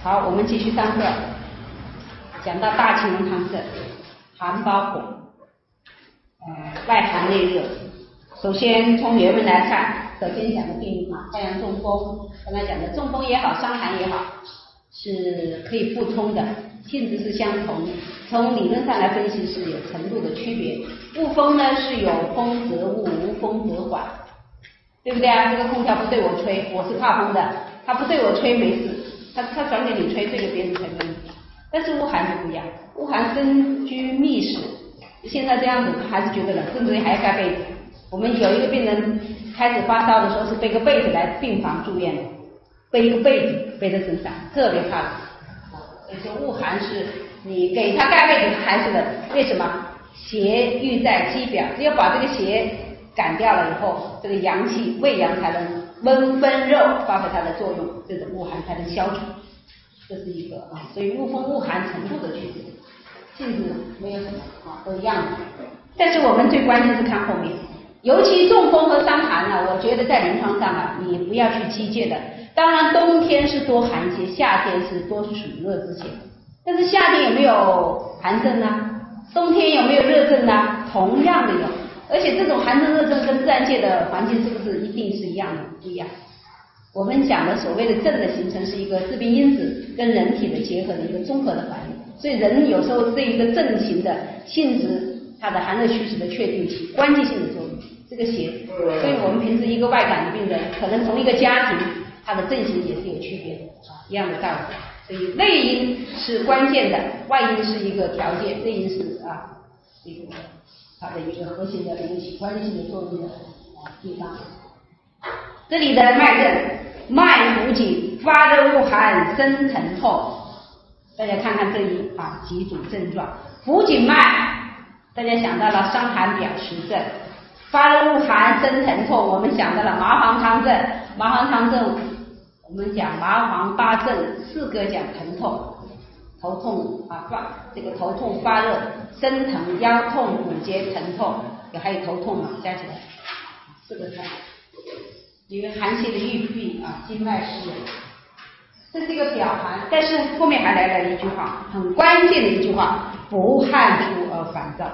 好，我们继续上课，讲到大青龙汤症，寒包火，外寒内热。首先从原文来看，首先讲的病因啊，太阳中风，刚才讲的中风也好，伤寒也好，是可以互通的，性质是相同，从理论上来分析是有程度的区别。恶风呢是有风则恶，无风则缓，对不对啊？这个空调不对我吹，我是怕风的，他不对我吹没事，他转给你吹，对着别人吹没问题。但是恶寒就不一样，恶寒深居密室，现在这样子还是觉得冷，甚至还要盖被子。我们有一个病人开始发烧的时候是背个被子来病房住院的，背一个被子背在身上，特别怕冷。所以说恶寒是你给他盖被子他还是冷，为什么？邪郁在肌表，只有把这个邪赶掉了以后，这个阳气胃阳才能温分肉发挥它的作用，这种恶寒才能消除。这是一个啊，所以恶风恶寒程度的区别，性质没有什么啊，都一样的。但是我们最关键是看后面，尤其中风和伤寒呢，我觉得在临床上啊，你不要去机械的。当然冬天是多寒些，夏天是多暑热之些。但是夏天有没有寒症呢？冬天有没有热症呢？同样的有。而且这种寒症热症跟自然界的环境是不是一定是一样的？不一样。我们讲的所谓的症的形成是一个致病因子跟人体的结合的一个综合的反应，所以人有时候对一个症型的性质，它的寒热虚实的确定起关键性的作用，这个邪。所以我们平时一个外感的病人，可能同一个家庭，它的症型也是有区别的，一样的道理。所以内因是关键的，外因是一个条件，内因是这个它的一个核心的一个起关键性的作用的地方。这里的脉症，脉浮紧，发热恶寒，身疼痛。大家看看这几组症状。浮紧脉，大家想到了伤寒表实症；发热恶寒，身疼痛，我们想到了麻黄汤症。麻黄汤症，我们讲麻黄八症，4个讲疼痛，头痛这个头痛发热，身疼、腰痛、骨节疼痛，还有头痛加起来4个疼。因为寒邪的郁闭经脉湿热，这是一个表寒。但是后面还来了一句话，很关键的一句话，不汗出而烦躁。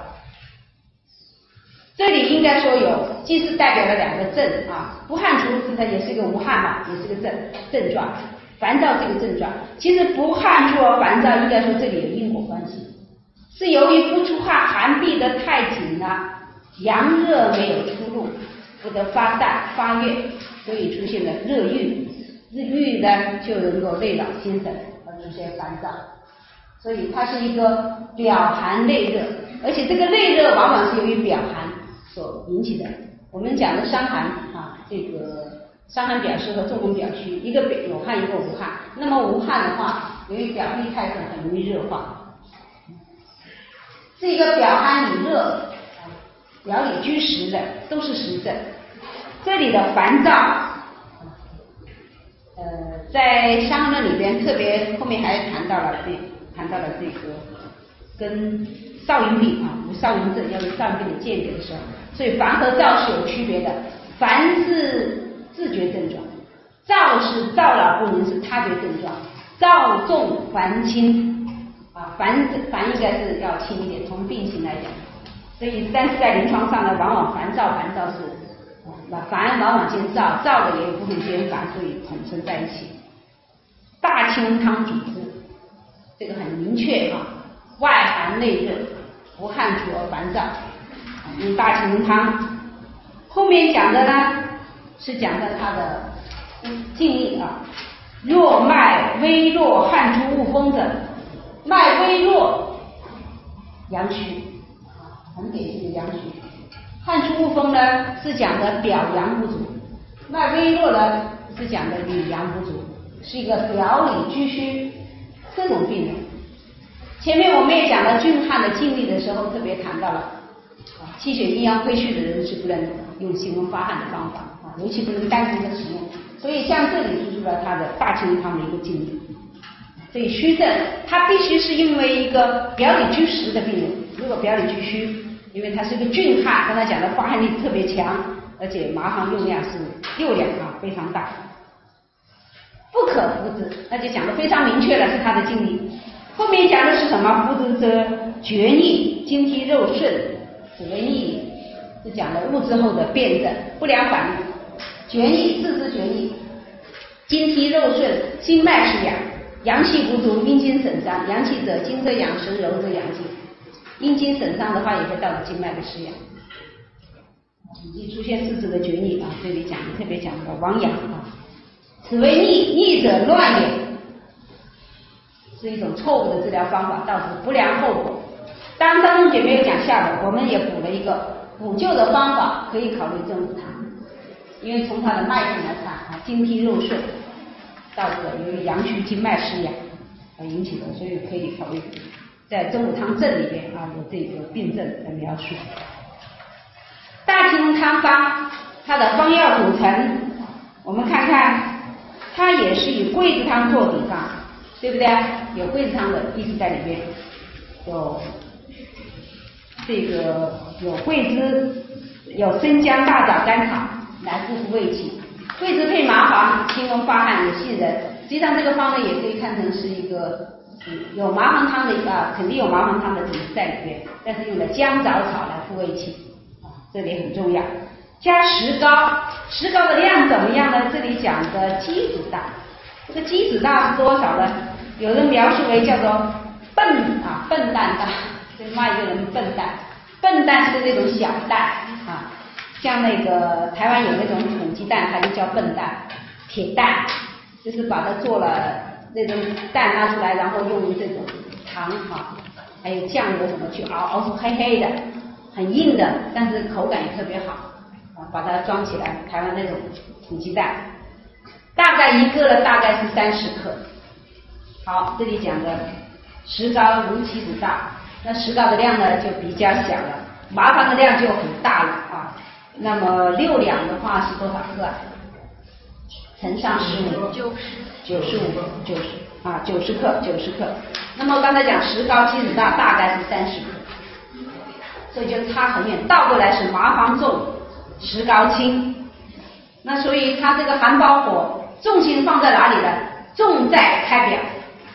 这里应该说有，既是代表了2个症不汗出它也是一个无汗嘛，也是个症状，烦躁是一个症状。其实不汗出而烦躁，应该说这里有因果关系，是由于不出汗，寒闭得太紧了，阳热没有出路，不得发散发越，所以出现了热郁，郁呢就能够累扰心神而出现烦躁，所以它是一个表寒内热，而且这个内热往往是由于表寒所引起的。我们讲的伤寒这个伤寒表实和中风表虚，一个有汗一个无汗。那么无汗的话，由于表壁太盛，很容易热化，是一个表寒里热，表里居实的，都是实症。这里的烦躁在《伤寒论》里边特别后面还谈到了这个跟少阴病无少阴症要有少阴病的鉴别的时候，所以烦和躁是有区别的。烦是自觉症状，躁是躁扰不宁，是他觉症状。躁重烦轻烦应该是要轻一点，从病情来讲。所以但是在临床上呢，往往烦躁是烦往往兼躁，躁的也有部分兼烦，所以统称在一起。大青龙汤主治，这个很明确外寒内热，不汗出而烦躁，用大青龙汤。后面讲的呢是讲的它的定义弱脉微弱，汗出恶风者，脉微弱，阳虚，很典型的阳虚。汗出恶风呢是讲的表阳不足，脉微弱呢是讲的里阳不足，是一个表里居虚这种病人。前面我们也讲了峻汗的经历的时候，特别谈到了气血阴阳亏虚的人是不能用行温发汗的方法尤其不能单纯的使用。所以像这里提出了他的大青龙汤的一个经历。所以虚症它必须是因为一个表里居实的病人，如果表里居虚，因为它是个峻汗，刚才讲的发汗力特别强，而且麻黄用量是6两非常大。 不可复之，那就讲得非常明确了，是他的经历。后面讲的是什么？复之则厥逆，精体肉顺，此为逆。是讲的物质后的辩证，不良反应。厥逆，自知厥逆，精体肉顺，心脉是阳，阳气不足，阴经损伤。阳气者，精则阳生，柔则阳经。阴经损伤的话，也会导致经脉的失养。以及出现四肢的厥逆啊，这里讲的特别讲的亡阳啊。此为逆，逆者乱也，是一种错误的治疗方法，导致不良后果。当张仲景没有讲下的，我们也补了一个补救的方法，可以考虑真武汤，因为从它的脉象来看啊，精体肉顺，导致由于阳虚经脉失养而引起的，所以可以考虑在真武汤证里边啊有这个病症的描述。大青汤方，它的方药组成，我们看看，它也是以桂枝汤做底方，对不对？有桂枝汤的意思在里边，有这个有桂枝，有生姜、大枣、甘草来复复胃气。桂枝配麻黄，清温发汗，有杏仁。实际上这个方呢，也可以看成是一个有麻黄汤的肯定有麻黄汤的底子在里边，但是用了姜枣草来复胃气。这里很重要，加石膏，石膏的量怎么样呢？这里讲的鸡子大，这个鸡子大是多少呢？有人描述为叫做笨蛋大，就骂一个人笨蛋，笨蛋是那种小蛋啊，像那个台湾有那种土鸡蛋，它就叫笨蛋，铁蛋，就是把它做了那种蛋拿出来，然后用这种糖还有酱油什么去熬出黑黑的。很硬的，但是口感也特别好啊，把它装起来，台湾那种土鸡蛋，大概一个呢，大概是30克。好，这里讲的石膏如棋子大，那石膏的量呢就比较小了，麻黄的量就很大了啊。那么6两的话是多少克啊？乘上15，90克。那么刚才讲石膏棋子大，大概是30克。所以就差很远，倒过来是麻黄重，石膏轻。那所以它这个寒包火重心放在哪里呢？重在开表，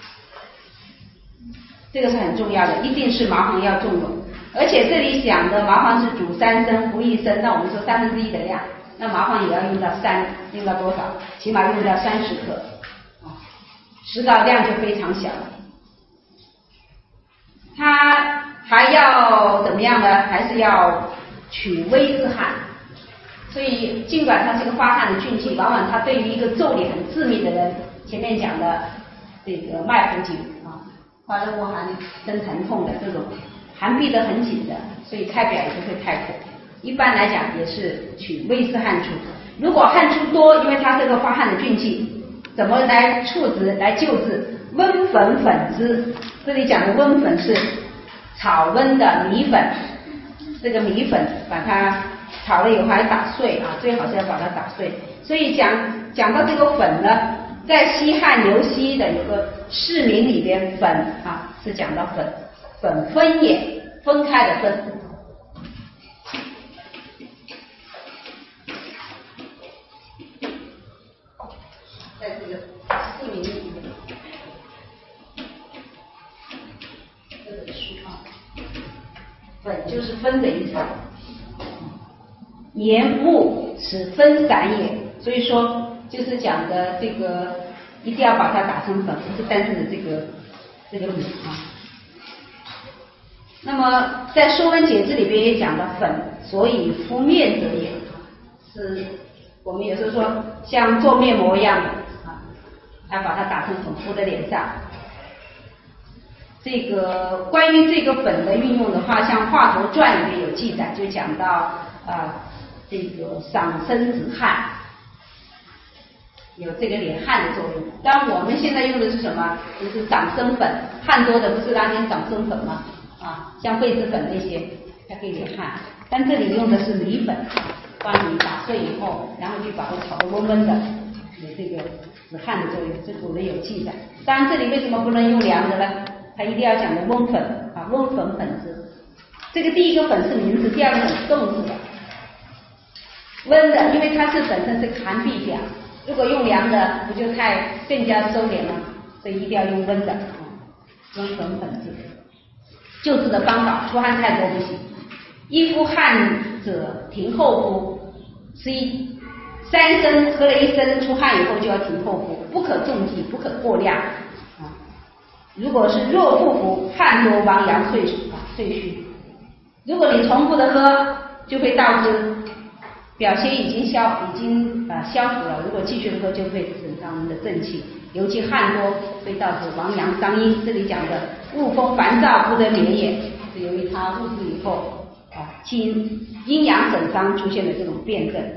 这个是很重要的，一定是麻黄要重用。而且这里讲的麻黄是煮3升服1升，那我们说1/3的量，那麻黄也要用到用到多少？起码用到30克，石膏量就非常小了。它还要怎么样呢？还是要取微之汗。所以尽管它是个发汗的菌气，往往它对于一个腠理很致密的人，前面讲的这个脉浮紧发热恶寒生疼痛的这种寒闭得很紧的，所以开表也不会太苦。一般来讲也是取微之汗出。如果汗出多，因为它这个发汗的菌气，怎么来处置来救治？温粉粉之，这里讲的温粉是炒温的米粉，这个米粉把它炒了以后还打碎最好是要把它打碎。所以讲到这个粉呢，在西汉刘熙的有个释名里边，粉是讲到粉分也，分开的分。在这个释名里面，这本书粉就是分的意思。言木此分散也，所以说就是讲的这个一定要把它打成粉，不是单纯的这个米那么在《说文解字》里边也讲了粉，所以敷面者也，是我们有时候说像做面膜一样的要把它打成粉敷在脸上。这个关于这个粉的运用的话，像《华佗传》里面有记载，就讲到这个赏身止汗，有这个敛汗的作用。当然我们现在用的是什么？就是长生粉，汗多的不是拿点长生粉吗？像痱子粉那些，它可以敛汗。但这里用的是米粉，把米打碎以后，然后就把它炒得温温的，有这个止汗的作用，这古人有记载。当然这里为什么不能用凉的呢？它一定要讲的温粉温粉粉之。这个第一个粉是名词，第二个粉是动词的。温的，因为它是本身是寒闭表， 如果用凉的，不就更加收敛了？所以一定要用温的，温和粉质。救治的方法，出汗太多不行。一敷汗者停后敷，3升喝了1升出汗以后就要停后敷，不可重剂，不可过量。如果是弱腹服，汗多亡阳岁虚。如果你重复的喝，就会导致表邪已经消除了，如果继续喝就会损伤我们的正气，尤其汗多会导致亡阳伤阴。这里讲的恶风烦躁不得眠也，是由于它入治以后阴阳损伤出现的这种辩证。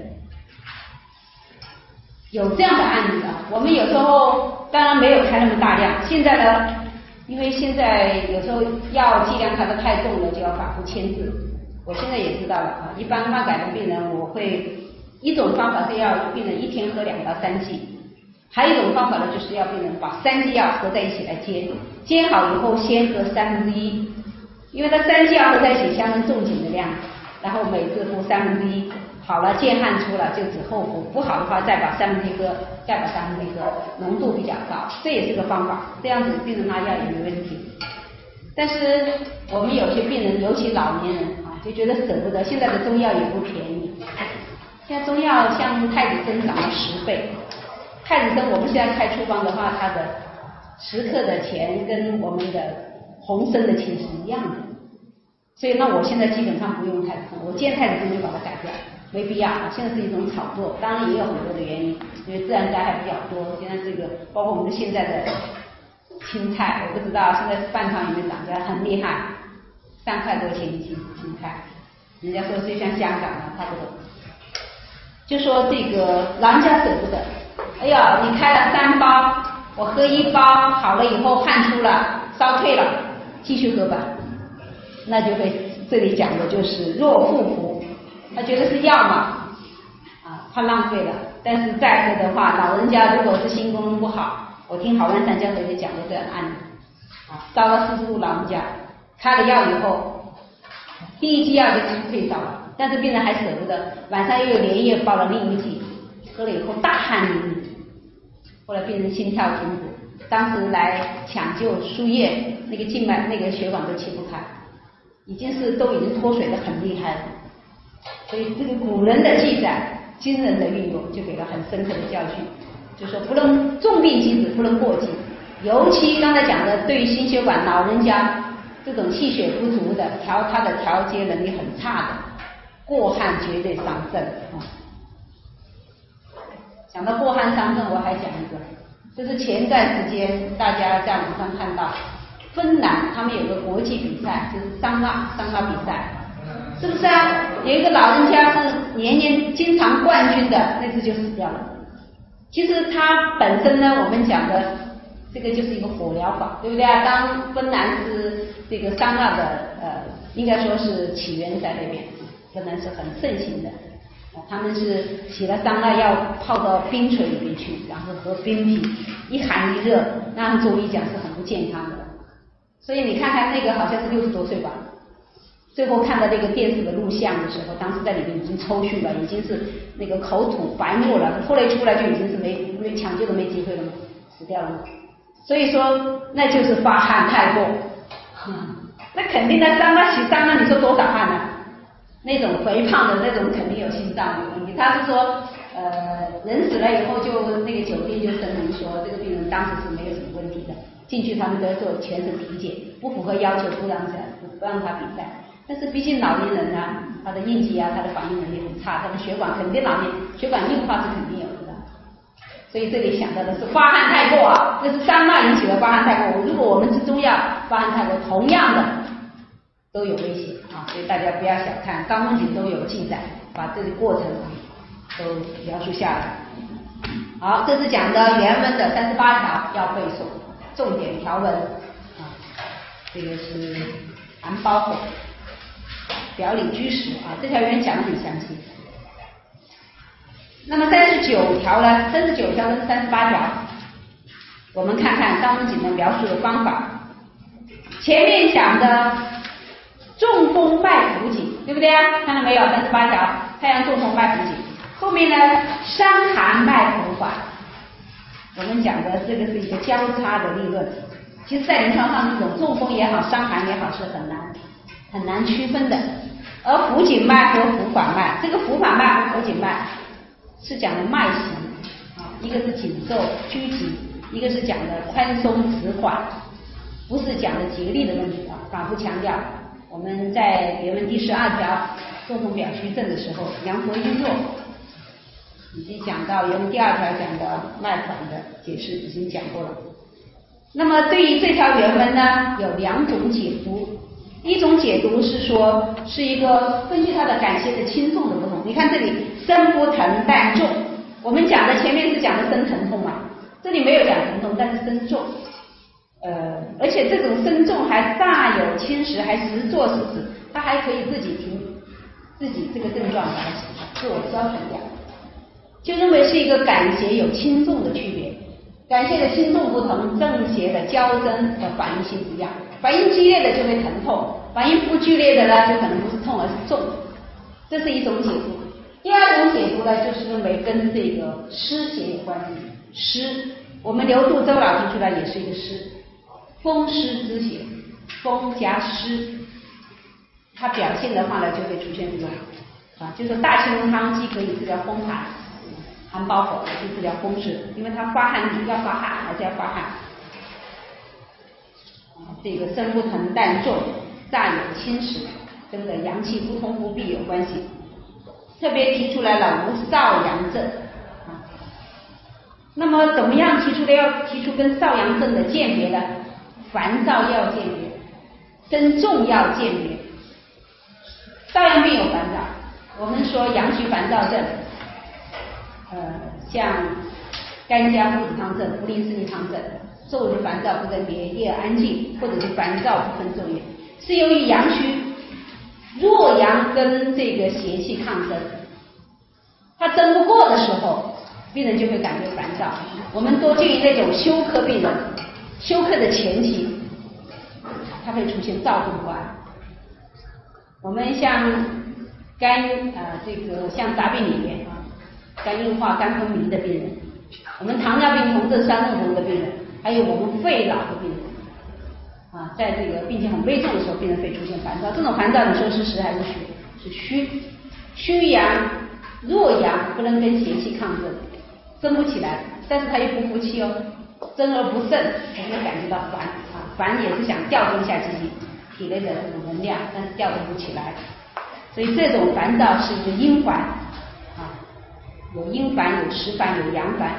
有这样的案例啊，我们有时候当然没有开那么大量，现在呢，因为现在有时候药剂量开得太重了，就要反复签字。我现在也知道了啊，一般漫改的病人，我会一种方法是要病人1天喝2到3剂，还有一种方法呢，就是要病人把3剂药合在一起来煎，煎好以后先喝1/3，因为它3剂药合在一起相当重紧的量，然后每次服1/3，好了见汗出了就止后服，不好的话再把1/3喝，再把1/3喝，浓度比较高，这也是个方法，这样子病人拿药也没问题。但是我们有些病人，尤其老年人啊，就觉得舍不得，现在的中药也不便宜，现在中药像太子参涨了10倍，太子参我们现在开处方的话，它的10克的钱跟我们的红参的钱是一样的，所以那我现在基本上不用太子参，我见太子参就把它改掉，没必要啊。现在是一种炒作，当然也有很多的原因，因为自然灾害比较多，现在这个包括我们的现在的青菜，我不知道现在饭堂里面涨价很厉害，3块多钱一斤青菜，人家说是像香港啊差不多，就说这个老人家舍不得，哎呀你开了3包，我喝1包好了以后汗出了烧退了，继续喝吧，那就会这里讲的就是弱腹服，他觉得是药嘛怕浪费了，但是再喝的话，老人家如果是心功能不好，我听好汉三教授也讲过这样的案例烧了40度老人家开了药以后，第1剂药就退烧了，但是病人还舍不得，晚上又连夜煲了另1剂，喝了以后大汗淋漓，后来病人心跳停止，当时来抢救输液，那个静脉那个血管都切不开，都已经脱水的很厉害了。所以这个古人的记载，今人的运用就给了很深刻的教训，就说不能重病机子不能过激，尤其刚才讲的对于心血管老人家这种气血不足的，他的调节能力很差的，过汗绝对伤肾讲到过汗伤肾，我还讲一个，就是前段时间大家在网上看到芬兰他们有个国际比赛，就是桑拿比赛，是不是啊？有一个老人家是年年经常冠军的，那次就死掉了。其实它本身呢，我们讲的这个就是一个火疗法，对不对啊？当芬兰是这个桑拿的应该说是起源在那边，芬兰是很盛行的。他们是洗了桑拿要泡到冰水里面去，然后喝冰啤，一寒一热，那按中医讲是很不健康的。所以你看看那个好像是60多岁吧，最后看到那个电视的录像的时候，当时在里面已经抽搐了，已经是那个口吐白沫了，后来出来就已经是没抢救都没机会了嘛，死掉了嘛。所以说那就是发汗太过，那肯定的桑拿洗桑拿，你说多少汗呢？那种肥胖的那种肯定有心脏的问题。他是说人死了以后就那个酒店就声明说这个病人当时是没有什么问题的，进去他们都要做全身体检，不符合要求不让他比赛。但是毕竟老年人啊，他的应激啊，他的反应能力很差，他的血管肯定老年血管硬化是肯定有的。所以这里想到的是发汗太过啊，这是桑拿引起的发汗太过。如果我们吃中药发汗太过，同样的都有危险啊，所以大家不要小看，《伤风景》都有记载，把这个过程都描述下来。好，这是讲的原文的38条要背诵，重点条文啊，这个是寒包火。表里居实啊，这条原讲得很详细。那么39条呢？39条跟38条，我们看看《伤风景》的描述的方法。前面讲的中风脉浮紧，对不对啊？看到没有？38条，太阳中风脉浮紧。 后面呢，伤寒脉浮缓，我们讲的这个是一个交叉的理论。其实，在临床上，这种中风也好，伤寒也好，是很难区分的。而浮紧脉和浮缓脉，这个浮缓脉和浮紧脉是讲的脉型啊，一个是紧凑拘急，一个是讲的宽松迟缓，不是讲的节律的问题啊。反复强调，我们在原文第12条中风表虚症的时候，阳活阴弱，以及讲到原文第2条讲的脉缓的解释已经讲过了。那么对于这条原文呢，有2种解读。一种解读是说，是一个根据它的感谢的轻重的不同。你看这里身不疼但重，我们讲的前面是讲的身疼痛嘛，这里没有讲疼痛，但是身重。而且这种身重还大有侵蚀，还实作实指，它还可以自己凭自己这个症状来自我消除掉，就认为是一个感邪有轻重的区别。感谢的轻重不同，正邪的交争的反应性不一样。反应激烈的就会疼痛，反应不剧烈的呢，就可能不是痛而是重。这是一种解读。第2种解读呢，就是认为跟这个湿邪有关系。湿，我们刘注周老提出来也是一个湿，风湿之邪，风加湿，它表现的话呢，就会出现这种就是大青龙汤既可以治疗风寒，寒包火，也可以治疗风湿，因为它发汗要发汗，还是要发汗。这个身不疼但重，乍有侵蚀，跟着阳气不通不闭有关系。特别提出来了无少阳症那么怎么样提出的？要提出跟少阳症的鉴别呢？烦躁要鉴别，身重要鉴别。少阳病有烦躁，我们说阳虚烦躁症，像干姜附子汤症、茯苓四逆汤症。昼日烦躁不分别，夜安静，或者是烦躁不分昼夜，是由于阳虚弱阳跟这个邪气抗争，他争不过的时候，病人就会感觉烦躁。我们多建议那种休克病人，休克的前期，他会出现躁动不安。我们像像杂病里面肝硬化、肝昏迷的病人，我们糖尿病同症三中风的病人。还有我们肺痨的病人在这个病情很危重的时候，病人会出现烦躁。这种烦躁你说是实还是虚？是虚。虚阳弱阳不能跟邪气抗争，争不起来，但是他又不服气哦，争而不胜，才会感觉到烦烦也是想调动一下自己体内的这种能量，但是调动不起来。所以这种烦躁是一个阴烦有阴烦，有实烦，有阳烦。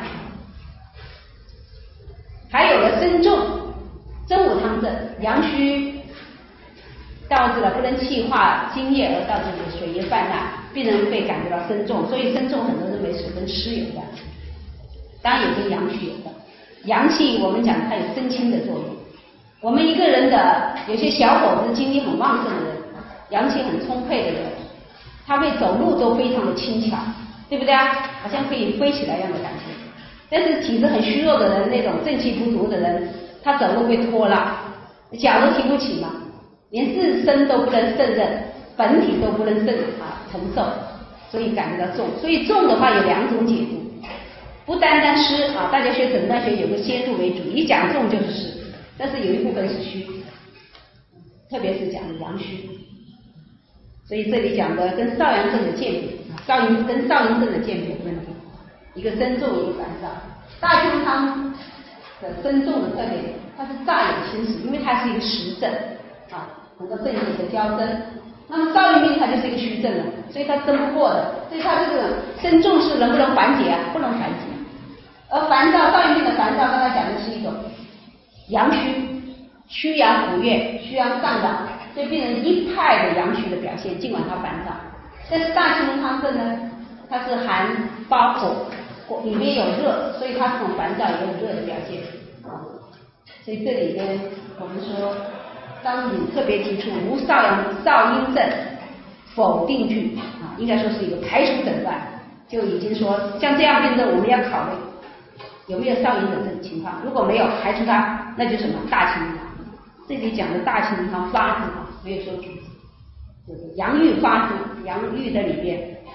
还有了身重，真武汤症，阳虚导致了不能气化津液而导致的水液泛滥，病人会感觉到身重，所以身重很多人认为是跟湿有关，当然也跟阳虚有关。阳气我们讲它有生清的作用，我们一个人的有些小伙子精力很旺盛的人，阳气很充沛的人，他会走路都非常的轻巧，对不对啊？好像可以飞起来一样的感觉。但是体质很虚弱的人，那种正气不足的人，他走路会拖拉，脚都提不起嘛，连自身都不能胜任，本体都不能承受，所以感觉到重。所以重的话有2种解读，不单单湿大家学诊断学有个先入为主，一讲重就是湿，但是有一部分是虚，特别是讲的阳虚。所以这里讲的跟少阳症的鉴别，跟少阴症的鉴别的问题。一个身重，一个烦躁。大青龙汤的身重的特点，它是乍有侵蚀，因为它是一个实症很多症结的交争。那么少阴病它就是一个虚症了，所以它争不过的，所以它这个身重是能不能缓解不能缓解。而烦躁，少阴病的烦躁，刚才讲的是一种阳虚，虚阳补月，虚阳上涨，所以病人一派的阳虚的表现，尽管他烦躁。但是大青龙汤症呢，它是寒包火，里面有热，所以它这种烦躁也有热的表现。所以这里呢，我们说当你特别提出无少阴症否定句应该说是一个排除诊断，就已经说像这样病症我们要考虑有没有少阴的这种情况，如果没有排除它，那就是什么大青龙汤。这里讲的大青龙汤发字没有说主，就是阳郁发字，阳郁的里边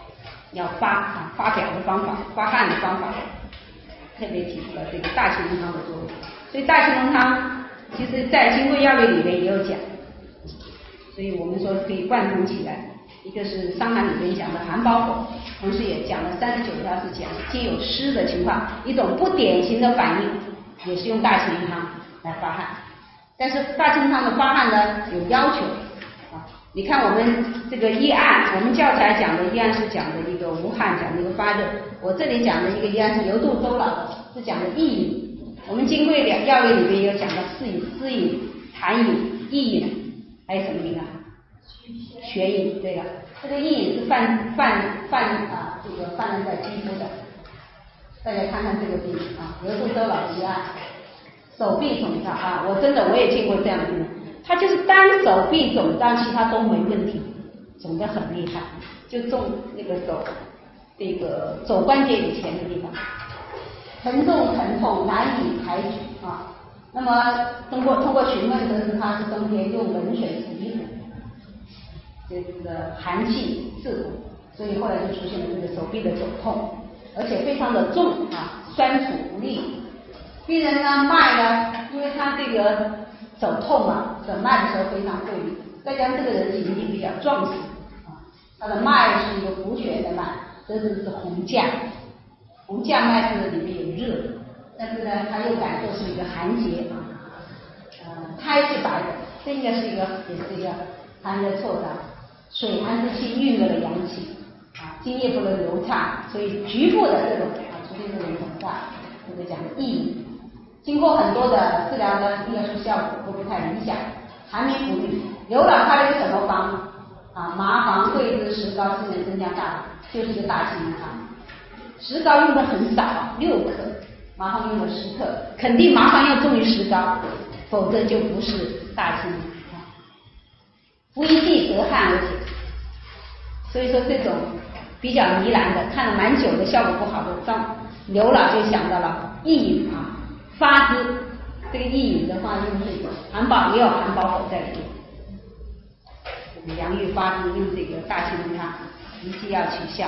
要发表的方法、发汗的方法，特别提出了这个大青龙汤的作用。所以大青龙汤其实在金匮要略里面也有讲，所以我们说可以贯通起来。一个是伤寒里面讲的寒包火，同时也讲了39条是讲既有湿的情况，一种不典型的反应，也是用大青龙汤来发汗。但是大青龙汤的发汗呢有要求啊，你看我们这个医案，我们教材讲的医案是讲的一个无汗，讲的一个发热，我这里讲的一个医案是由肚周劳，是讲的意饮。我们金匮要略里面也有讲到四饮、湿饮、痰饮、意饮，还有什么饮啊？血饮。对了，这个意饮是泛滥在肌肤的。大家看看这个病啊，由肚周劳的医案，手臂肿胀啊，我也见过这样的病人，他就是单手臂肿胀，其他都没问题，肿得很厉害，就肿那个肘关节以前的地方，疼痛难以抬举啊。那么通过询问得知他是冬天用冷水洗衣服，这个寒气刺骨，所以后来就出现了这个手臂的肿痛，而且非常的重啊，酸楚无力。病人呢脉呢，因为他这个走痛嘛，诊脉的时候非常费力，再加上这个人体力比较壮实啊，他的脉是一个补血的脉，得知是红降脉是里面有热，但是呢他又感受是一个寒结胎是白的，这应该是也是一个寒热错杂，水寒之气郁闷了阳气啊，津液不能流畅，所以局部的这种出现这种肿胀，这个讲意饮。经过很多的治疗呢，应该说效果都不太理想，寒眠不愈。刘老开了一个什么方啊？麻黄、桂枝、石膏、四人参加大补，就是一个大青龙汤。石膏用的很少，6克，麻黄用了10克，肯定麻黄要重于石膏，否则就不是大青龙汤。服一剂得汗而解，所以说这种比较糜烂的，看了蛮久的效果不好的，刘老就想到了意饮啊。发之，这个意饮的话用这个寒包，也有寒包火在里面。这个阳郁发之用这个大青龙汤，一剂要取效。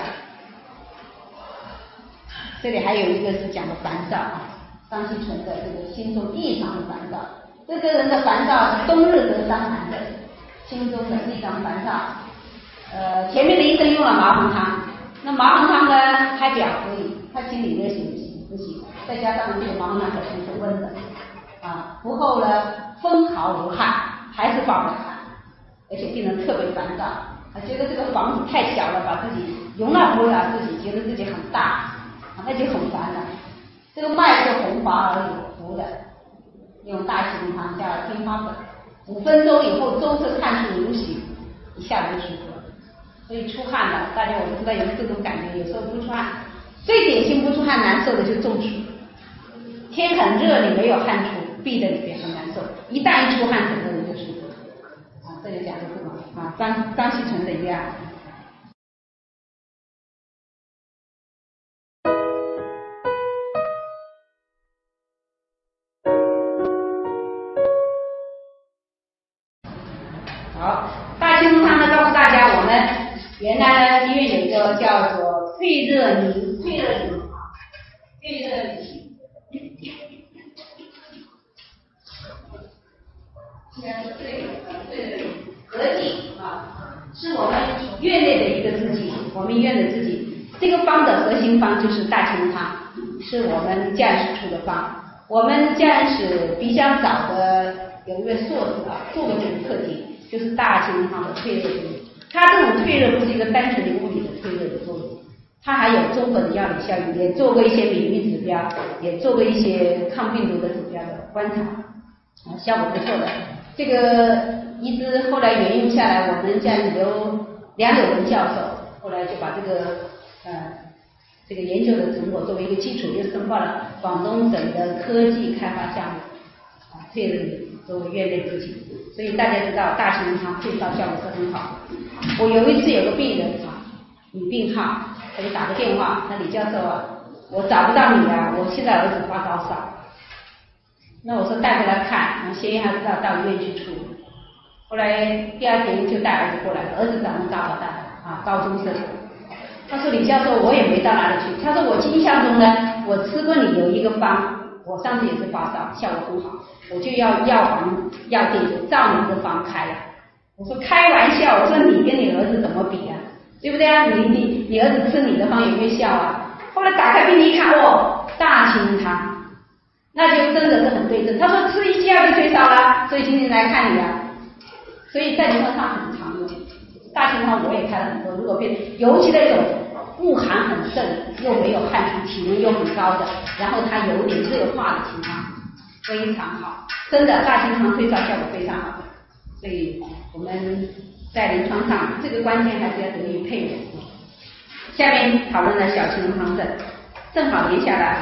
这里还有一个是讲的烦躁啊，张锡纯的这个心中异常的烦躁，这个人的烦躁是冬日得伤寒的，心中的异常烦躁。前面的医生用了麻黄汤，那麻黄汤呢开表可以，他心里热行不行？再加上这个麻黄汤本身是温的啊，服后呢风毫无汗，还是冒着汗，而且病人特别烦躁，觉得这个房子太小了，把自己容纳不了自己，觉得自己很大，那就很烦了。这个脉是红滑而有浮的，用大青龙汤加了天花粉，5分钟以后周身汗出如洗，一下子就舒服了。所以出汗了，大家我不知道有没有这种感觉，有时候不出汗，最典型不出汗难受的就是中暑。天很热，你没有汗出，闭在里边很难受。一旦一出汗，整个人就舒服了。啊，这里讲的是什么啊？张锡纯的医案。好，大青龙汤呢，告诉大家，我们原来呢医院有一个叫做退热饮。合剂啊，是我们院内的一个制剂，我们医院的制剂。这个方的核心方就是大青龙汤，是我们江医师出的方。我们江医师比较早的有一位硕士做过这个课题，就是大青龙汤的退热作用。它这种退热不是一个单纯的物理的退热的作用，它还有综合的药理效应，也做过一些免疫指标，也做过一些抗病毒的指标的观察，效果不错的。这个一直后来沿用下来，我们家里由梁友文教授后来就把这个研究的成果作为一个基础，又申报了广东省的科技开发项目退热饮作为院内制剂。所以大家知道大青龙汤退烧效果是很好。我有一次有个病人女病号，他就打个电话，他李教授我找不到你我现在儿子发高烧。那我说带过来看，先让他到医院去处理。后来第2天就带儿子过来了，儿子长得高好大高中生。他说你请教授，我也没到哪里去。他说我印象中呢，我吃过你有一个方，我上次也是发烧，效果很好，我就要药房药店就照你的方开了。我说开玩笑，我说你跟你儿子怎么比啊？对不对啊？你儿子吃你的方有没有效啊？后来打开病历一看，哦，大清汤，那就真的是很对症。他说吃一剂就退烧了，所以今天来看你啊。所以在临床上很常用，大清汤我也开了很多。如果尤其那种恶寒很盛，又没有汗出，体温又很高的，然后它有点热化的清汤，非常好。真的大清汤退烧效果非常好。所以我们在临床上这个关键还是要得益于配伍。下面讨论了小青龙汤证，正好连下了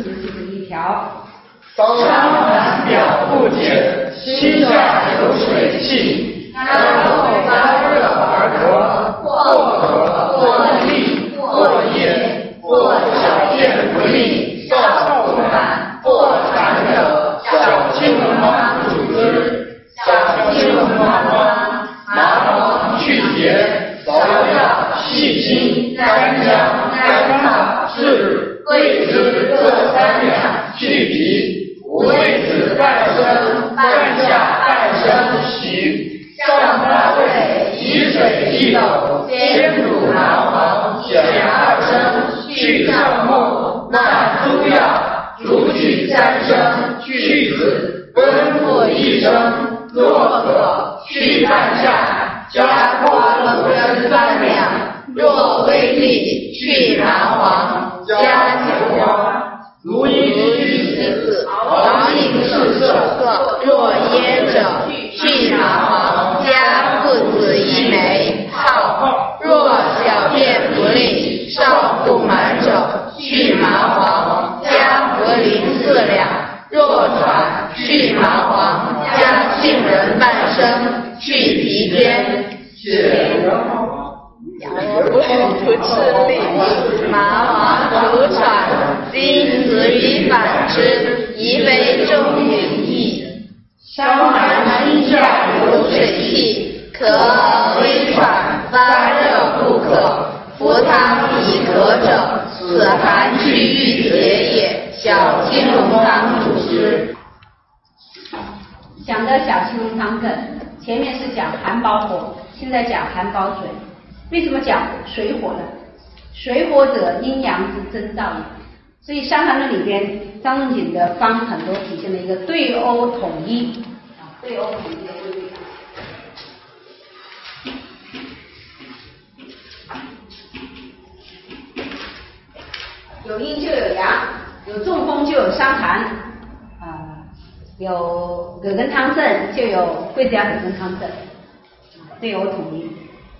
41条。 伤寒表不解，心下有水气，然后发热而咳，或咳或痢或咽或小便不利，少腹寒或痰者，小青龙汤主之。小青龙汤方：麻黄去结，芍药、细辛、干姜、甘草、栀、桂枝各3两，去皮。五味子半升，半下半升洗，上八味，以水一斗，先煮麻黄，减2升，去上木，纳诸药，煮取3升，去子，温复1升，若渴，去半下，加花冷根3两，若未利，去麻黄，加酒花。如一去子，黄饮是色，若噎者，去麻黄，加附子1枚，泡。若小便不利，少腹满者，去麻黄，加茯苓4两。若喘，去麻黄，加杏仁半升，去皮坚。不吃力，麻黄除喘，今此于反之，宜为中允益。伤寒心下有水气，咳微喘，发热不可，服汤以咳者，此寒去郁结也。小青龙汤主之。 讲的小青龙汤证，前面是讲寒包火，现在讲寒包水。为什么讲水火呢？水火者，阴阳之征兆也。所以《伤寒论》里边，张仲景的方很多体现了一个对欧统一对欧统一的规律。有阴就有阳，有中风就有伤寒，有葛根汤证就有桂枝芽葛根汤证，对欧统一。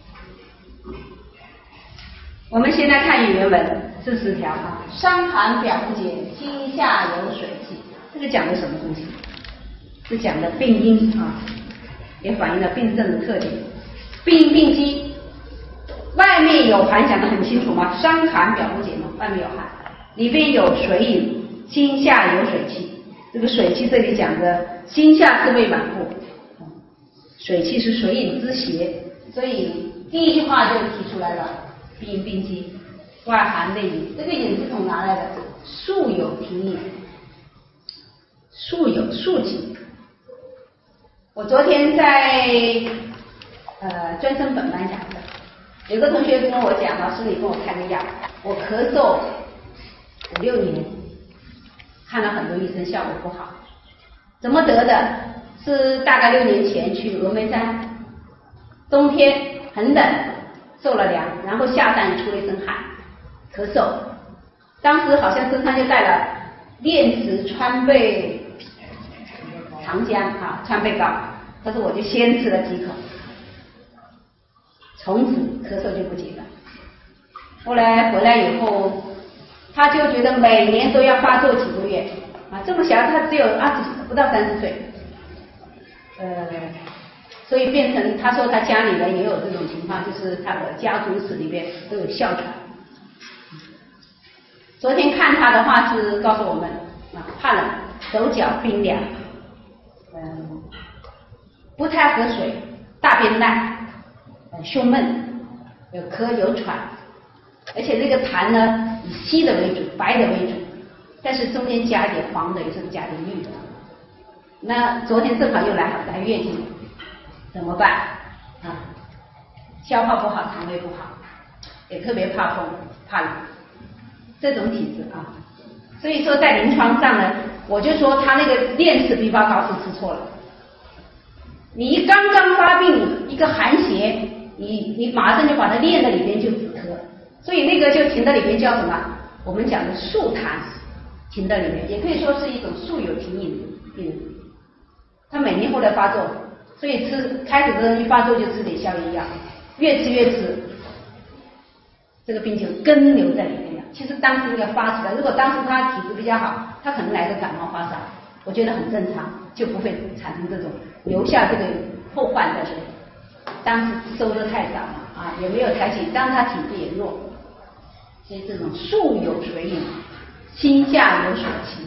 我们现在看原文40条啊，伤寒表不解，心下有水气，这个讲的什么东西？是讲的病因啊，也反映了病症的特点。病因病机，外面有寒讲得很清楚嘛，伤寒表不解嘛，外面有寒，里边有水饮，心下有水气。这个水气这里讲的心下自未满腹，水气是水饮之邪，所以第一句话就提出来了。病因病机，外寒内饮，这个饮是从哪来的？素有平饮，素疾。我昨天在专升本班讲的，有个同学跟我讲，老师你跟我开个药，我咳嗽5、6年，看了很多医生，效果不好。怎么得的？是大概6年前去峨眉山，冬天很冷。受了凉，然后下山出了一身汗，咳嗽。当时好像身上就带了炼池川贝长姜川贝膏，可是我就先吃了几口，从此咳嗽就不急了。后来回来以后，他就觉得每年都要发作几个月这么小，他只有不到30岁，所以变成他说他家里人也有这种情况，就是他的家族史里边都有哮喘。昨天看他的话是告诉我们怕冷，手脚冰凉，不太喝水，大便烂，胸闷，有咳有喘， 而且那个痰呢以稀的为主，白的为主，但是中间加一点黄的，有时候加点绿的。那昨天正好又来月经，怎么办啊？消化不好，肠胃不好，也特别怕风怕冷，这种体质啊。所以说在临床上呢，我就说他那个练吃枇杷膏是吃错了。你一刚刚发病一个寒邪，你马上就把它练在里边就止咳，所以那个就停在里边叫什么？我们讲的宿痰停在里面，也可以说是一种宿有停饮的病人。他每年后来发作，所以开始的时候一发作就吃点消炎药，越吃，这个病就根留在里面了。其实当时应该发出来，如果当时他体质比较好，他可能来个感冒发烧，我觉得很正常，就不会产生这种留下这个后患在这里。当时收的太早了啊，也没有采取，当他体质也弱，所以这种宿有水饮，心下有所期。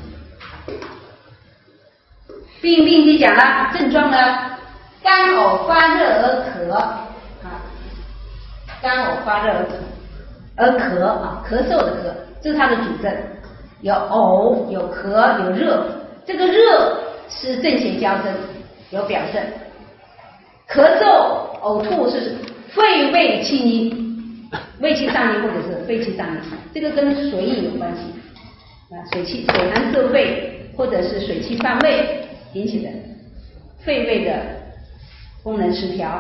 病机讲了，症状呢，干呕发热而咳啊，干呕发热而咳啊，咳嗽的咳，这是它的主症，有呕有咳有热，这个热是正邪交争，有表症。咳嗽呕吐是肺胃气逆，胃气上逆或者是肺气上逆，这个跟水饮有关系啊，水寒摄肺或者是水气犯胃引起的肺胃的功能失调。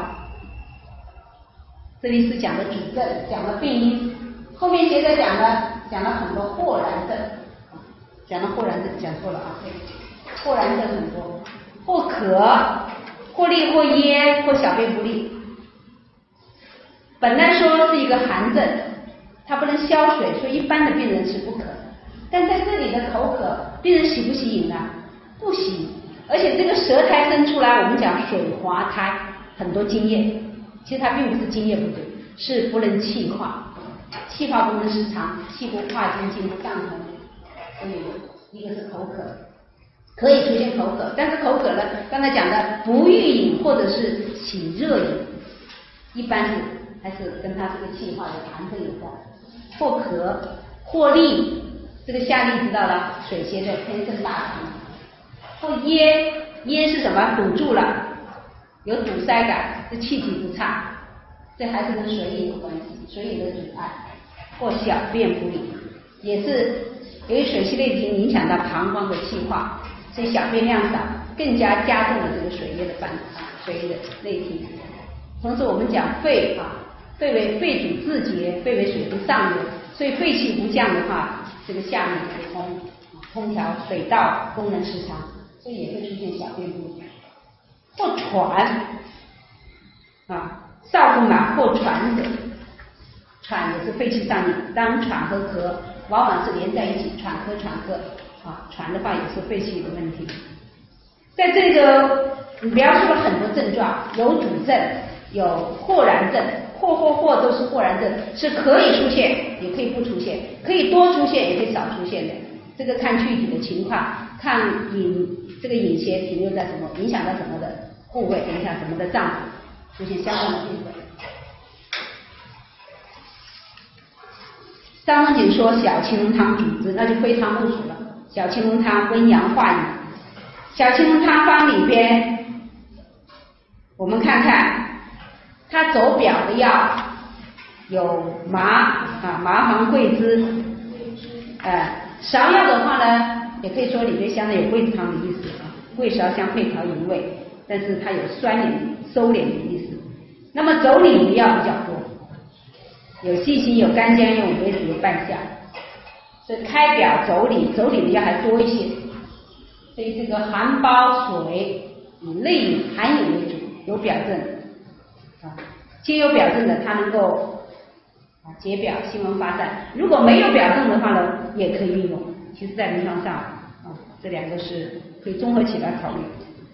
这里是讲的主症，讲了病因，后面接着讲了很多或然症，讲了或然症讲错了啊，或然症很多，或渴或痢或噎或小便不利。本来说是一个寒症，它不能消水，所以一般的病人是不渴，但在这里的口渴，病人喜不喜饮呢？不喜，而且这个舌苔生出来，我们讲水滑苔，很多津液，其实它并不是津液不对，是不能气化，气化功能失常，气不化精，精不上腾，所以一个是口渴，可以出现口渴，但是口渴呢，刚才讲的不欲饮或者是喜热饮，一般是还是跟它这个气化的痰症有关。或咳或痢，这个下痢知道了，水邪的天生大痰。或噎是什么？堵住了，有堵塞感，这气体不畅，这还是跟水饮有关系，水饮的阻碍。或小便不利，也是由于水气内停影响到膀胱的气化，所以小便量少，更加加重了这个水液的水液的内停。同时我们讲肺啊，肺为肺主自节，肺为水的上游，所以肺气不降的话，这个下面不空调水道功能失常，所以也会出现小便不利。或喘啊，少腹满或喘者，喘也是肺气上逆，当喘和咳往往是连在一起，喘咳啊，喘的话也是肺气的问题。在这个描述了很多症状，有主症，有或然症，或都是或然症，是可以出现也可以不出现，可以多出现也可以少出现的，这个看具体的情况，看这个饮邪停留在什么，影响到什么的部位，影响什么的脏腑，出现相关的病症。张仲景说小青龙汤主之，那就非常部署了。小青龙汤温阳化饮，小青龙汤方里边，我们看看它走表的药有麻黄桂枝，芍药的话呢，也可以说里边相当有桂枝汤的意思啊，桂芍相配调营卫，但是它有酸敛收敛的意思。那么走里的药比较多，有细辛，有干姜，有梅子，有半夏，所以开表走里的药还多一些。所以这个寒包水以内饮寒饮为主，有表症啊，皆有表症的它能够解表兴温发散，如果没有表症的话呢，也可以运用。其实在临床上这两个是可以综合起来考虑。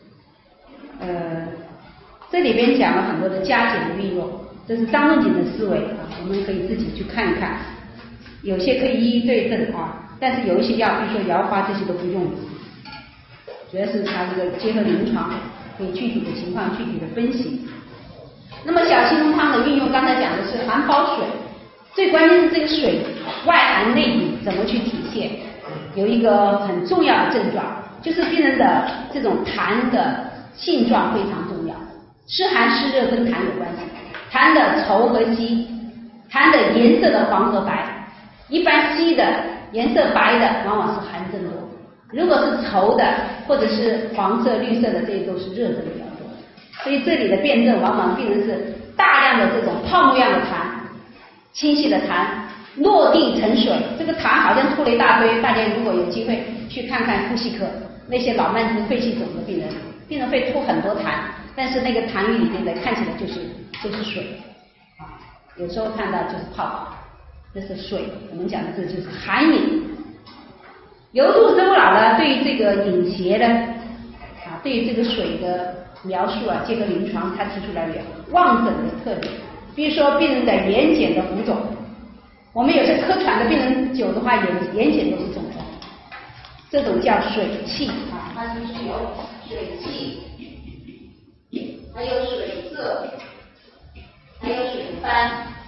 这里边讲了很多的加减的运用，这是张仲景的思维啊，我们可以自己去看一看。有些可以一一对症啊，但是有一些药，比如说摇花这些都不用，主要是它这个结合临床，可以具体的情况具体的分析。那么小青龙汤的运用，刚才讲的是寒包水， 最关键是这个水外寒内隐怎么去体现？有一个很重要的症状，就是病人的这种痰的性状非常重要。湿寒湿热跟痰有关系，痰的稠和稀，痰的颜色的黄和白，一般稀的颜色白的往往是寒症多，如果是稠的或者是黄色绿色的，这些都是热症比较多。所以这里的辩证往往病人是大量的这种泡沫样的痰，清晰的痰落地成水，这个痰好像吐了一大堆。大家如果有机会去看看呼吸科，那些脑慢支肺气肿的病人会吐很多痰，但是那个痰盂里面的看起来就是水啊，有时候看到就是泡泡，这是水。我们讲的这就是寒饮。游度周老呢，对于这个饮邪呢对于这个水的描述结合临床，他提出来有望诊的特点。比如说病人的眼睑的浮肿，我们有些咳喘的病人久的话，眼睑都是肿的，这种叫水气它就是有水气，还有水色，还有水斑。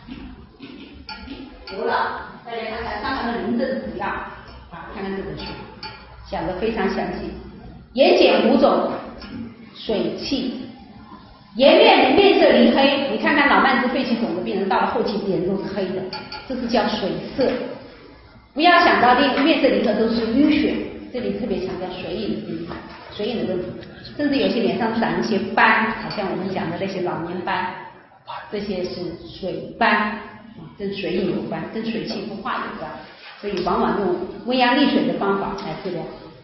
有了，大家看看上面的临证指要看看这本书，讲得非常详细。眼睑浮肿，水气。颜面色黧黑，你看看脑慢支肺气肿的病人，到了后期脸都是黑的，这是叫水色。不要想到面色黧黑都是淤血，这里特别强调水饮的问题，甚至有些脸上长一些斑，好像我们讲的那些老年斑，这些是水斑跟水饮有关，跟水气不化有关，所以往往用温阳利水的方法来治疗，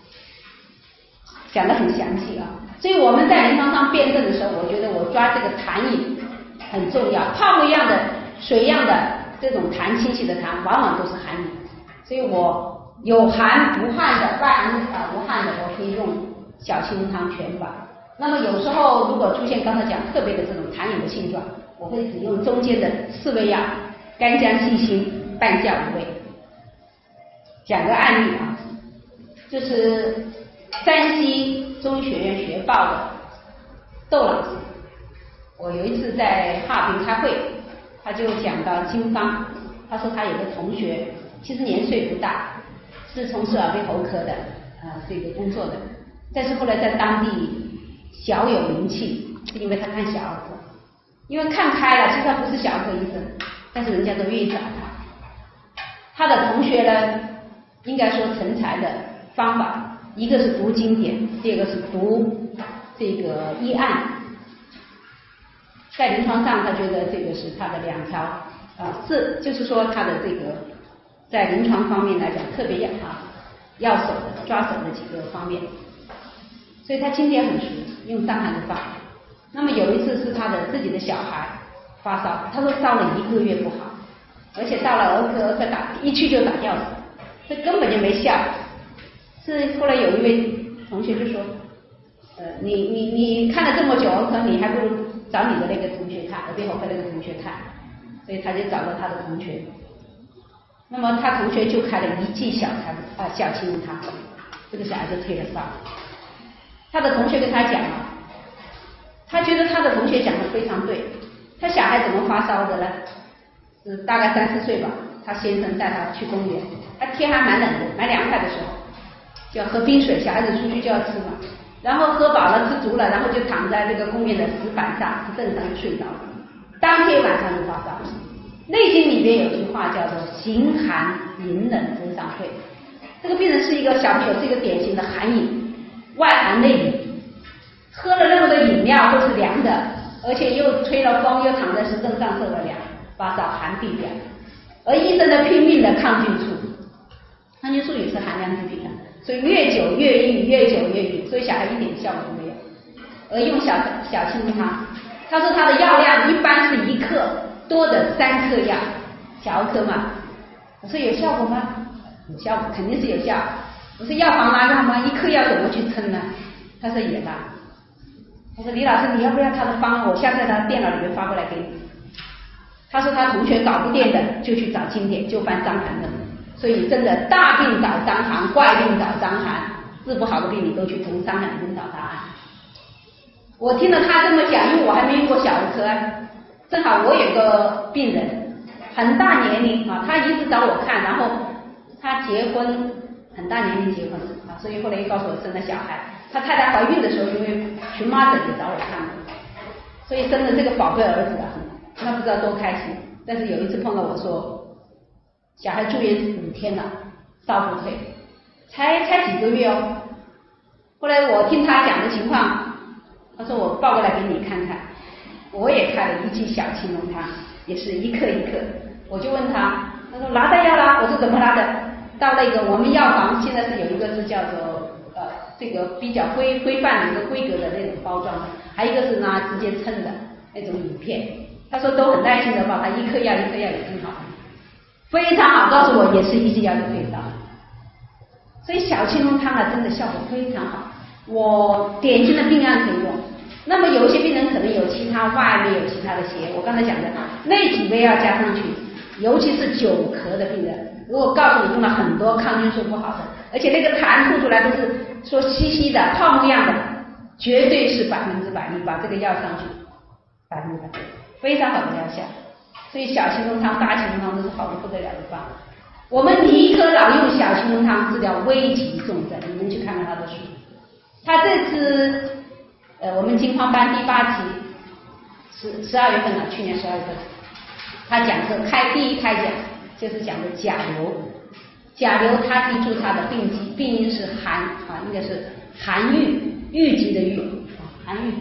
讲得很详细所以我们在临床上辩证的时候，我觉得我抓这个痰饮很重要，泡沫一样的水一样的这种痰清晰的痰往往都是寒饮，所以我有寒无汗的，外寒无汗的，我可以用小青龙汤全法。那么有时候如果出现刚才讲特别的这种痰饮的性状，我会只用中间的4味药，干姜细辛半夏五味。讲个案例就是山西中医学院学报的窦老师，我有一次在哈尔滨开会，他就讲到经方，他说他有个同学其实年岁不大，是从事耳鼻喉科的这个工作的，但是后来在当地小有名气，是因为他看小儿科，因为看开了，其实他不是小儿科医生，但是人家都愿意找他。他的同学呢，应该说成才的方法，一个是读经典，第二个是读这个医案。在临床上，他觉得这个是他的2条就是说他的这个在临床方面来讲特别要手的抓手的几个方面，所以他经典很熟，用伤寒的方法。那么有一次是他的自己的小孩发烧，他说烧了1个月不好，而且到了儿科一去就打吊死，这根本就没效。是后来有一位同学就说你看了这么久儿科，你还不如找你的那个同学看，耳鼻喉科那个同学看，所以他就找了他的同学。那么他同学就开了1剂小青龙汤，这个小孩就退了烧。他的同学跟他讲他觉得他的同学讲的非常对，他小孩怎么发烧的呢？是大概3、4岁吧，他先生带他去公园，天还蛮冷的，蛮凉快的时候，就要喝冰水，小孩子出去就要吃嘛，然后喝饱了吃足了，然后就躺在这个公园的石板上石凳上就睡着了，当天晚上就发烧。内经里面有句话叫做形寒饮冷则上退，这个病人是一个小朋友，是一个典型的寒饮，外寒内饮，喝了那么多饮料都是凉的，而且又吹了风，又躺在石凳上受了凉，发烧寒必表。而医生呢拼命的抗菌素，抗菌素也是寒凉之品所以越久越郁，越久越郁，所以小孩一点效果都没有。而用小青龙汤，他说他的药量一般是1克，多的3克药，小儿科嘛。我说有效果吗？有效果，肯定是有效。我说药房拿药吗？1克药怎么去称呢？他说也拿。我说李老师，你要不要他的方案？我下次在他电脑里面发过来给你。他说他同学搞不定的就去找经典，就翻伤寒的。所以真的大病找伤寒，怪病找伤寒，治不好的病你都去从伤寒中找答案。我听了他这么讲，因为我还没用过小儿科正好我有个病人很大年龄啊，他一直找我看，然后他结婚很大年龄结婚啊，所以后来又告诉我生了小孩。他太太怀孕的时候，因为荨麻疹也找我看了，所以生了这个宝贝儿子啊，那不知道多开心。但是有一次碰到我说，小孩住院5天了，烧不退，才几个月哦。后来我听他讲的情况，他说我抱过来给你看看，我也开了1剂小青龙汤，也是1克1克。我就问他，他说拿的要拉，我说怎么拉的？到那个我们药房现在是有一个是叫做这个比较规范的一个规格的那种包装的，还有一个是拿直接称的那种饮片。他说都很耐心的把他1颗药1颗药也称好，非常好，告诉我也是1剂药就可以烧。所以小青龙汤啊，真的效果非常好，我典型的病案可以用。那么有一些病人可能有其他外面有其他的邪，我刚才讲的那几味要加上去，尤其是久咳的病人，如果告诉你用了很多抗菌素不好的，而且那个痰吐出来都是说稀稀的泡沫样的，绝对是100%，你把这个药上去100%，非常好的疗效。所以小青龙汤、大青龙汤都是好的不得了的方。我们尼科老用小青龙汤治疗危急重症，你们去看看他的书。他这次我们金矿班第8期12月份了，去年12月份，他讲课第一开讲就是讲的甲流。甲流他提出他的病因是寒啊，应该是寒郁，郁积的郁，寒郁。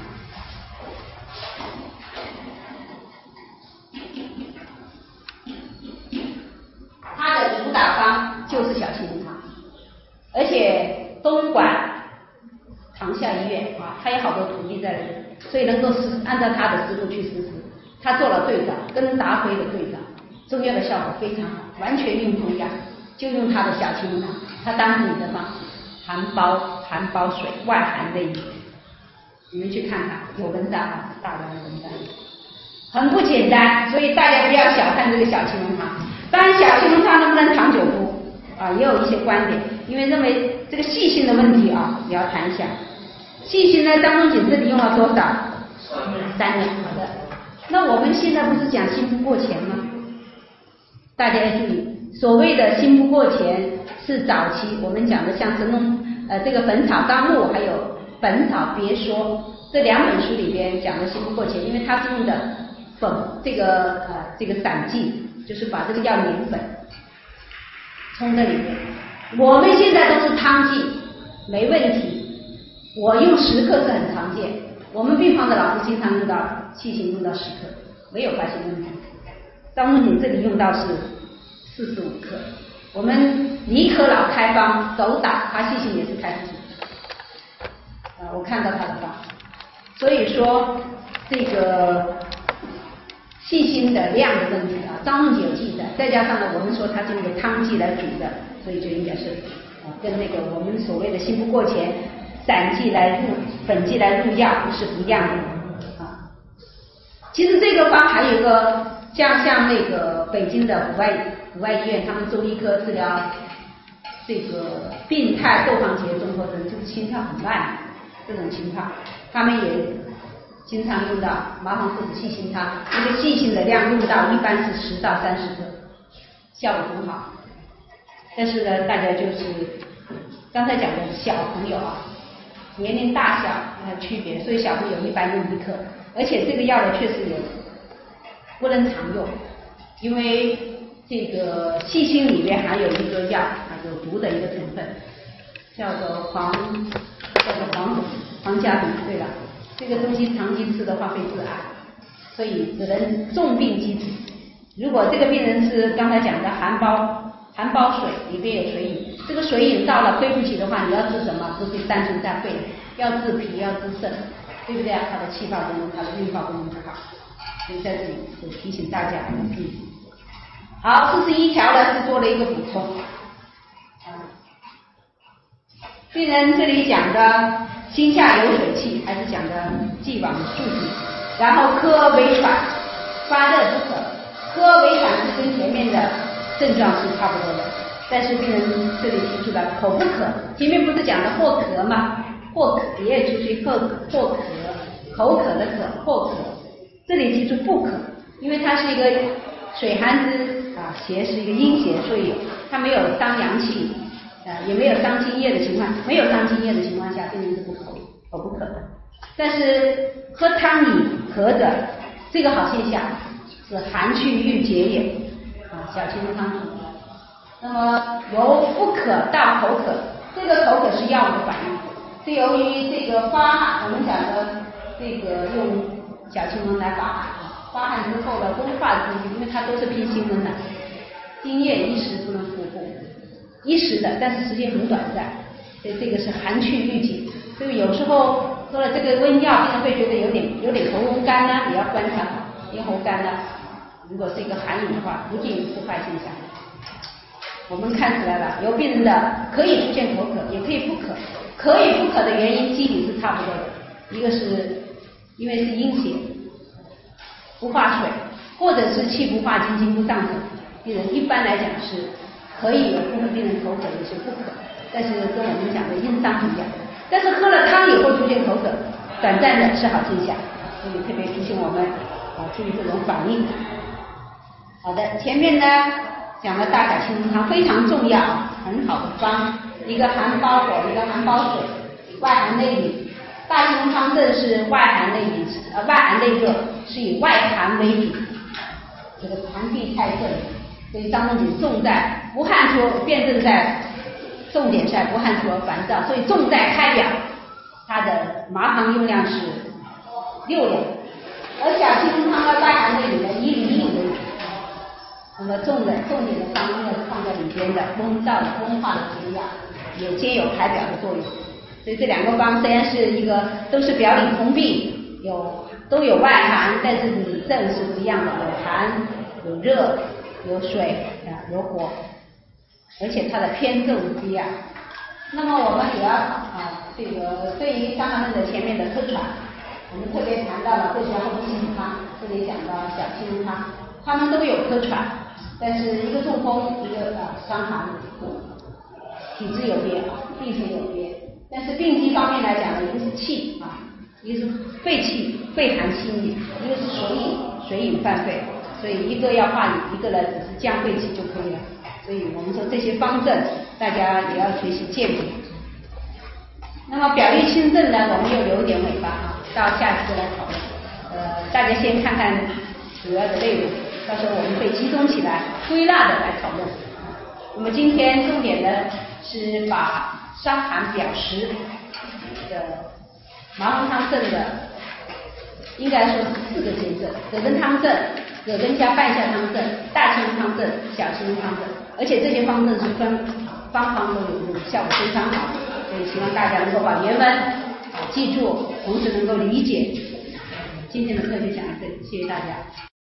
他的主打方就是小青龙汤，而且东莞唐校医院啊，他有好多徒弟在那里，所以能够按照他的思路去实施。他做了队长，跟达辉的队长，中药的效果非常好，完全用中药，就用他的小青龙汤，他当时你的方，寒包水，外寒内郁，你们去看看，有文章啊，大量的文章，很不简单，所以大家不要小看这个小青龙汤。当然，小青龙汤能不能长久服啊，也有一些观点，因为认为这个细心的问题啊，也要谈一下。细心呢，张仲景这里用了多少？3年。好的，那我们现在不是讲心不过钱吗？大家要注意，所谓的心不过钱是早期我们讲的像这个《本草纲目》还有《本草别说》这2本书里边讲的心不过钱，因为它是用的这个散剂，就是把这个药碾粉冲在里面。我们现在都是汤剂，没问题。我用10克是很常见，我们病房的老师经常用到细辛用到10克，没有发现问题。张仲景这里用到是45克，我们尼科老开方手打，他细辛也是开45，我看到他的方，所以说这个细辛的量的问题啊，张仲景有记载，再加上呢，我们说他是用的汤剂来煮的，所以就应该是跟那个我们所谓的心不过钱散剂粉剂来入药是不一样的啊。其实这个方还有一个像那个北京的阜外医院，他们中医科治疗这个病态窦房结综合征，就是心跳很慢这种情况，他们也经常用到麻黄附子细辛汤，这个细辛的量用到一般是10到30克，效果很好。但是呢，大家就是刚才讲的小朋友啊，年龄大小区别，所以小朋友一般用1克，而且这个药呢确实有不能常用，因为这个细辛里面含有一个药有毒的一个成分，叫做黄加毒。对了，这个东西长期吃的话会致癌，所以只能重病机制。如果这个病人是刚才讲的寒包水里面有水饮，这个水饮到了恢复期的话，你要治什么？不是单纯在肺，要治脾，要治肾，对不对啊？它的气化功能，它的运化功能不好，所以在这里就提醒大家注意。好，41条呢是做了一个补充。病人这里讲的心下有水气，还是讲的既往的数据，然后咳微喘，发热不可，咳微喘是跟前面的症状是差不多的，但是病人这里提出了口不渴，前面不是讲的或咳吗？或渴也出去或渴，口渴的渴或渴，这里提出不渴，因为它是一个水寒之邪是一个阴邪，所以它没有伤阳气，也没有伤津液的情况，没有伤津液的情况下，病人是不渴的。但是喝汤饮渴者，这个好现象是寒去郁结也小青龙汤。那么由不渴到口渴，这个口渴是药物的反应，是由于这个发汗，我们讲的这个用小青龙来发汗，发汗之后的风化之因为它都是偏辛温的，津液一时不能复固，一时的，但是时间很短暂，所以这个是寒去郁结。所以有时候喝了这个温药，病人会觉得有点喉咙干呢，也要观察咽喉干呢。如果是一个寒饮的话，不见有复发现象。我们看出来了，有病人的可以出现口渴，也可以不渴。可以不渴的原因机理是差不多的，一个是因为是阴邪，不化水，或者是气不化精，精不上腾。病人一般来讲是可以有部分病人口渴，有些不渴，但是跟我们讲的阴伤一样。但是喝了汤以后出现口渴，短暂的是好现象，所以特别提醒我们注意这种反应。好的，前面呢讲了大小青龙汤非常重要，很好的方，一个寒包火，一个寒包水，外寒内里。大青龙汤正是外寒内里，外寒内热，是以外寒为主。这个寒气太盛，所以张仲景重在不汗出，辩证在重点在不汗出而烦躁，所以重在开表，它的麻黄用量是6两，而小青龙汤的外寒内里呢以里饮为主。那么重点的方面是放在里边的温燥的温化的解药，也兼有开表的作用。所以这两个方虽然是一个都是表里通病，都有外寒，但是里症是不一样的，有寒有热有水有火，而且它的偏重不一样。那么我们也要这个对于伤寒论的前面的科传，我们特别谈到了会学后心理汤，这里讲到小青龙汤，他们都有科传，但是一个中风，一个伤寒，体质有别，病程有别。但是病机方面来讲呢，一个是气一个是肺气，肺寒气逆，一个是水饮犯肺，所以一个要化饮，一个呢只是降肺气就可以了。所以我们说这些方证，大家也要学习鉴别。那么表里清症呢，我们又留一点尾巴到下次来讨论。大家先看看主要的内容，到时候我们会集中起来归纳的来讨论。那么今天重点呢是把伤寒表实的麻黄汤证的，应该说是4个兼证：葛根汤证、葛根加半夏汤证、大青龙汤证、小青龙汤证，而且这些方证是方都有用，效果非常好。所以希望大家能够把原文记住，同时能够理解。今天的课就讲到这里，谢谢大家。